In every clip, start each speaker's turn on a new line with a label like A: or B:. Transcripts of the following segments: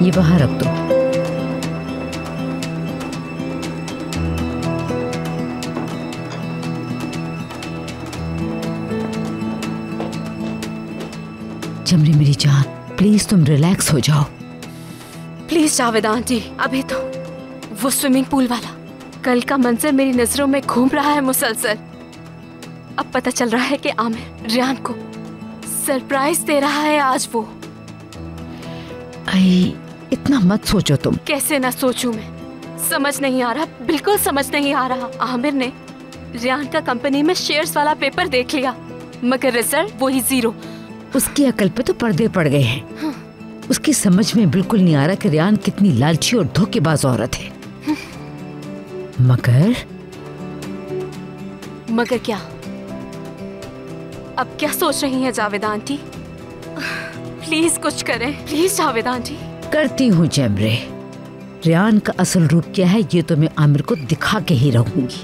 A: ये वहां रख दो। जमरी मेरी जान, प्लीज तुम रिलैक्स हो जाओ।
B: प्लीज जावेद आंटी, अभी तो वो स्विमिंग पूल वाला कल का मंजर मेरी नजरों में घूम रहा है मुसलसल। अब पता चल रहा है कि आमिर रियान को सरप्राइज दे रहा है आज वो।
A: आई, इतना मत सोचो तुम।
B: कैसे ना सोचूं मैं, समझ नहीं आ रहा, बिल्कुल समझ नहीं आ रहा। आमिर ने रियान का कंपनी में शेयर्स वाला पेपर देख लिया, मगर रिजल्ट वही 0।
A: उसकी अकल पे तो पर्दे पड़ गए हैं। उसकी समझ में बिल्कुल नहीं आ रहा कि रियान कितनी लालची और धोखेबाज औरत है।
B: मगर क्या? अब क्या सोच रही हैं जावेद आंटी? प्लीज कुछ करें, प्लीज जावेद आंटी।
A: करती हूँ जमरे। रियान का असल रूप क्या है ये तो मैं आमिर को दिखा के ही रहूंगी।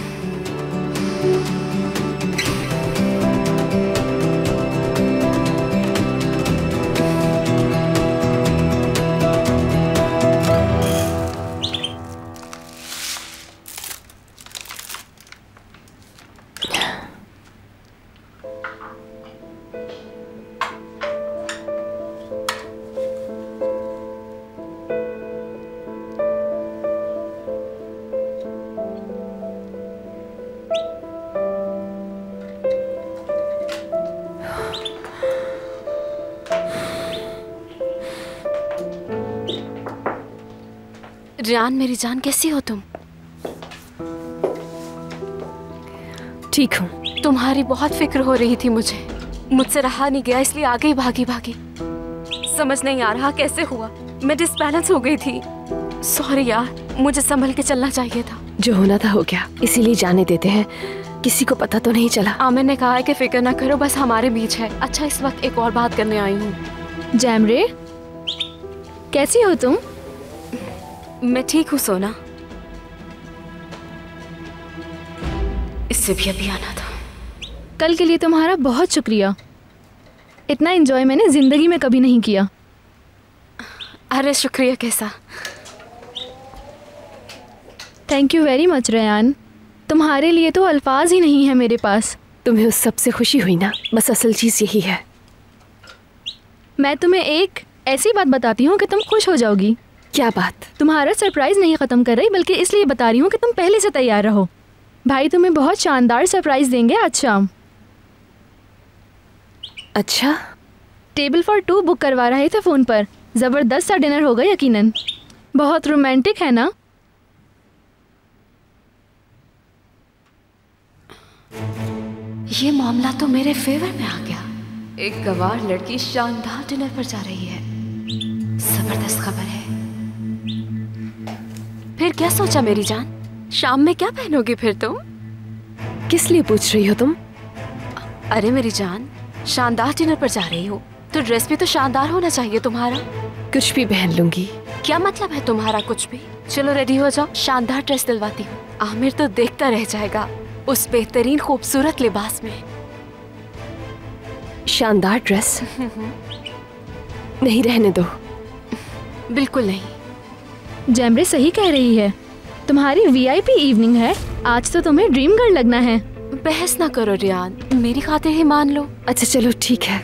B: रियान मेरी जान, कैसी हो तुम?
C: ठीक हूँ।
B: तुम्हारी बहुत फिक्र हो रही थी मुझे, मुझसे रहा नहीं गया इसलिए आ गई भागी भागी। समझ नहीं आ रहा कैसे हुआ, मैं डिसबैलेंस हो गई थी। सॉरी यार, मुझे संभल के चलना चाहिए था।
C: जो होना था हो गया, इसीलिए जाने देते हैं, किसी को पता तो नहीं चला।
B: आमिर ने कहा है कि फिक्र ना करो, बस हमारे बीच है। अच्छा, इस वक्त एक और बात करने आई हूँ।
D: जैमरे, कैसी हो तुम?
B: मैं ठीक हूँ सोना। इससे भी अभी आना था।
D: कल के लिए तुम्हारा बहुत शुक्रिया। इतना एंजॉय मैंने जिंदगी में कभी नहीं किया।
B: अरे शुक्रिया कैसा?
D: Thank you very much Ryan. तुम्हारे लिए तो अल्फाज ही नहीं है मेरे पास।
C: तुम्हें उस सब से खुशी हुई ना, बस असल चीज़ यही है।
D: मैं तुम्हें एक ऐसी बात बताती हूँ कि तुम खुश हो जाओगी।
C: क्या बात?
D: तुम्हारा सरप्राइज नहीं ख़त्म कर रही, बल्कि इसलिए बता रही हूँ कि तुम पहले से तैयार रहो। भाई तुम्हें बहुत शानदार सरप्राइज देंगे आज शाम।
C: अच्छा?
D: टेबल फॉर 2 बुक करवा रहे थे फ़ोन पर। ज़बरदस्त सा डिनर होगा यकीनन। बहुत रोमांटिक है ना?
B: ये मामला तो मेरे फेवर में आ गया। एक गवार लड़की शानदार डिनर पर जा रही है। जबरदस्त खबर है। फिर क्या सोचा मेरी जान? शाम में क्या पहनोगी फिर तुम?
C: किस लिए पूछ रही हो तुम?
B: अरे मेरी जान, शानदार डिनर पर जा रही हो तो ड्रेस भी तो शानदार होना चाहिए तुम्हारा।
C: कुछ भी पहन लूंगी।
B: क्या मतलब है तुम्हारा कुछ भी? चलो रेडी हो जाओ, शानदार ड्रेस दिलवाती हूँ। आमिर तो देखता रह जाएगा उस बेहतरीन खूबसूरत लिबास में।
C: शानदार ड्रेस? नहीं, रहने दो।
B: बिल्कुल नहीं।
D: जैमरे सही कह रही है। तुम्हारी VIP इवनिंग है आज, तो तुम्हें ड्रीम गर्ल लगना है।
B: बहस ना करो रियान, मेरी खातिर ही मान लो।
C: अच्छा चलो ठीक है।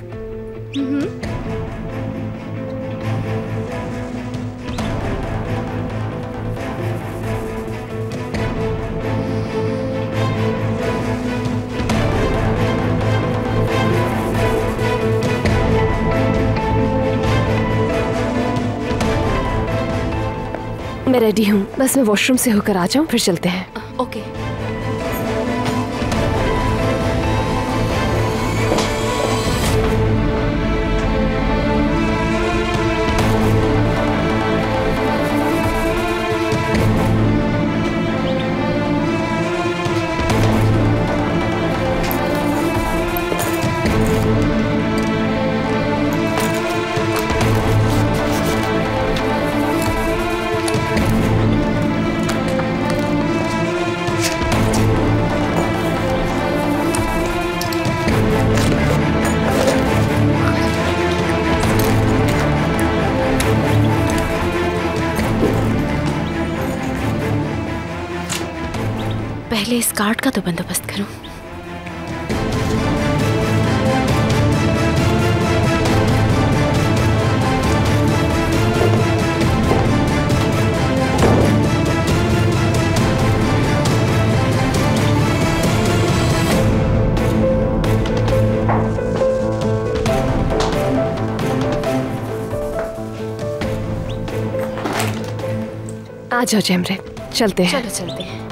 C: मैं रेडी हूँ, बस मैं वॉशरूम से होकर आ जाऊँ, फिर चलते हैं।
B: ओके। पहले इस कार्ड का तो बंदोबस्त करूं।
C: आ जाओ जैमरे, चलते हैं।
B: चलो चलते हैं।